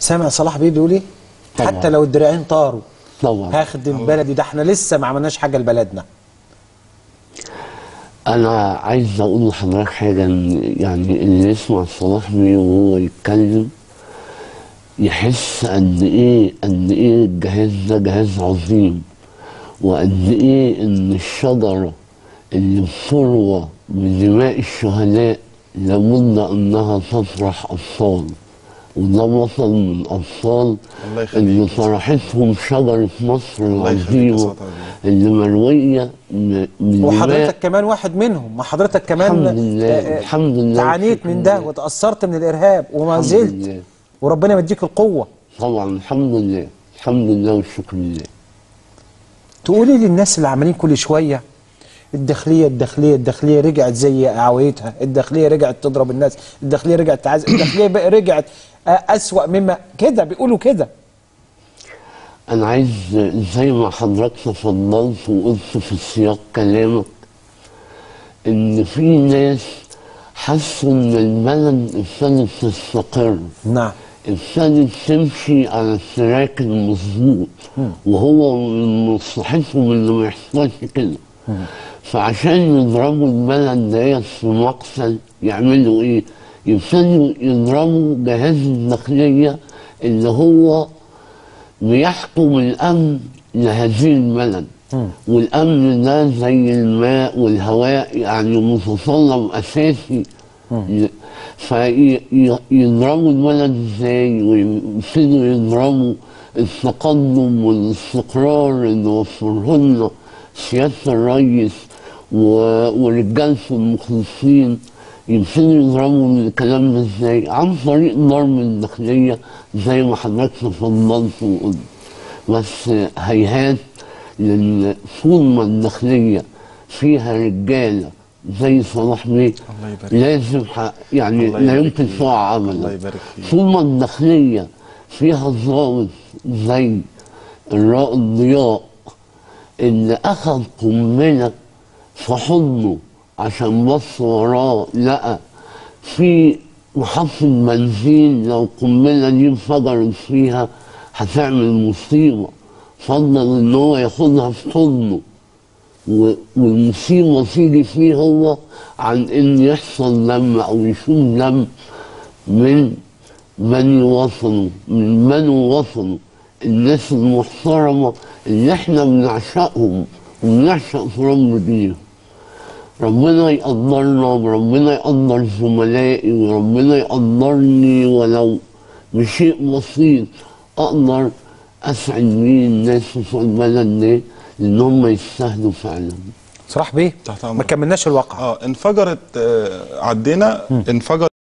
سامع صلاح بيه بيقول ايه؟ حتى لو الدراعين طاروا طبعا هخدم بلدي. ده احنا لسه ما عملناش حاجه لبلدنا. انا عايز اقول لحضرتك حاجه، يعني اللي يسمع صلاح بيه وهو يتكلم يحس قد ايه الجهاز ده جهاز عظيم، وقد ايه ان الشجره اللي بتروى بدماء الشهداء لابد انها تطرح اطفال، وده وصل من اطفال اللي طرحتهم شجره مصر العظيمه اللي مرويه وحضرتك كمان واحد منهم، ما حضرتك كمان الحمد لله تعانيت من ده وتأثرت من الإرهاب وما زلت، وربنا يديك القوة. طبعا الحمد لله، الحمد لله والشكر لله. تقولي للناس اللي عمالين كل شوية الداخلية رجعت زي عوايتها، الداخلية رجعت تضرب الناس، الداخلية رجعت تعذب، الداخلية بقى رجعت أسوأ مما كده، بيقولوا كده. أنا عايز زي ما حضرتك تفضلت وقلت في سياق كلامك إن في ناس حسوا إن البلد ابتدت تستقر. نعم. ابتدت تمشي على التراك المظبوط، وهو من مصلحتهم إنه ما يحصلش كده. فعشان يضربوا البلد ديت في مقتل يعملوا إيه؟ يبتدوا يضربوا جهاز الداخلية اللي هو بيحكم الأمن لهذه البلد. والأمن ده زي الماء والهواء، يعني متطلب أساسي. فيضربوا البلد ازاي؟ ويبتدوا يضربوا التقدم والاستقرار اللي وفره لنا سيادة الرئيس ورجالته المخلصين. يبتدوا يضربوا الكلام ده ازاي؟ عن طريق ضرب الداخلية زي ما حضرتك تفضلت وقلت. بس هيهات، لأن طول ما الداخلية فيها رجالة زي صلاح بيه لازم يعني لا يمكن تقع ابدا. طول ما الداخليه فيها ضابط زي الرائد ضياء اللي اخذ قنبله في حضنه عشان بص وراه لقى في محطه بنزين لو القنبله دي انفجرت فيها هتعمل مصيبه، فضل ان هو ياخدها في حضنه والمصيبة تيجي فيه هو عن إن يحصل دم أو يشوف دم من بني وطنه، من بنو وطنه، الناس المحترمة اللي إحنا بنعشقهم وبنعشق تراب دينهم. ربنا يقدرنا وربنا يقدر زملائي وربنا يقدرني ولو بشيء بسيط أقدر أسعد بيه الناس في البلد دي، ان هم يستاهلوا فعلا. صلاح بيه ما كملناش الواقعه. انفجرت، عدينا انفجر